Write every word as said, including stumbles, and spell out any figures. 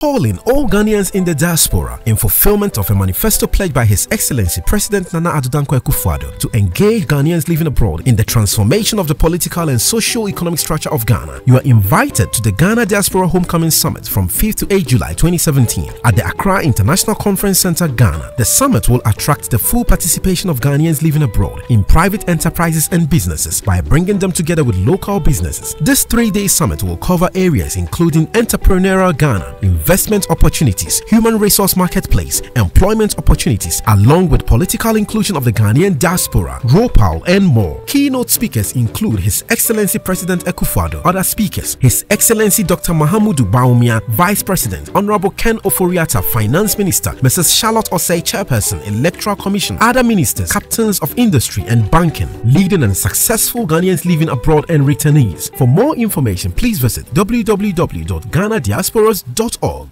calling all Ghanaians in the diaspora in fulfillment of a manifesto pledged by His Excellency President Nana Addo Dankwa Akufo-Addo to engage Ghanaians living abroad in the transformation of the political and socio-economic structure of Ghana. You are invited to the Ghana Diaspora Homecoming Summit from fifth to eighth July twenty seventeen at the Accra International Conference Center, Ghana. The summit will attract the full participation of Ghanaians living abroad in private enterprises and businesses by bringing them together with local businesses. This three-day summit will cover areas including entrepreneurial Ghana, investment opportunities, human resource marketplace, employment opportunities, along with political inclusion of the Ghanaian diaspora, R O P A L, and more. Keynote speakers include His Excellency President Akufo-Addo. Other speakers: His Excellency Doctor Mahamudu Bawumia, Vice President; Honorable Ken Ofori-Atta, Finance Minister; Missus Charlotte Osei, Chairperson, Electoral Commission; other ministers, captains of industry and banking, leading and successful Ghanaians living abroad and returnees. For more information, please visit w w w dot ghana diasporas dot org.